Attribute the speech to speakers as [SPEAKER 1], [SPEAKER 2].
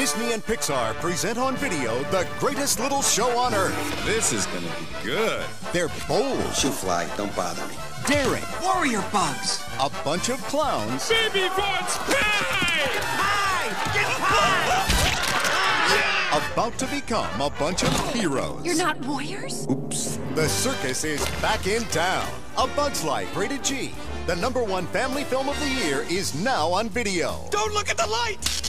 [SPEAKER 1] Disney and Pixar present on video the greatest little show on earth.
[SPEAKER 2] This is gonna be good.
[SPEAKER 1] They're bold.
[SPEAKER 3] Shoot fly, don't bother me.
[SPEAKER 1] Daring.
[SPEAKER 4] Warrior bugs.
[SPEAKER 1] A bunch of clowns.
[SPEAKER 2] Baby wants pie!
[SPEAKER 4] Pie! Get pie!
[SPEAKER 1] About to become a bunch of heroes.
[SPEAKER 5] You're not warriors?
[SPEAKER 1] Oops. The circus is back in town. A Bug's Life, rated G. The #1 family film of the year is now on video.
[SPEAKER 4] Don't look at the light!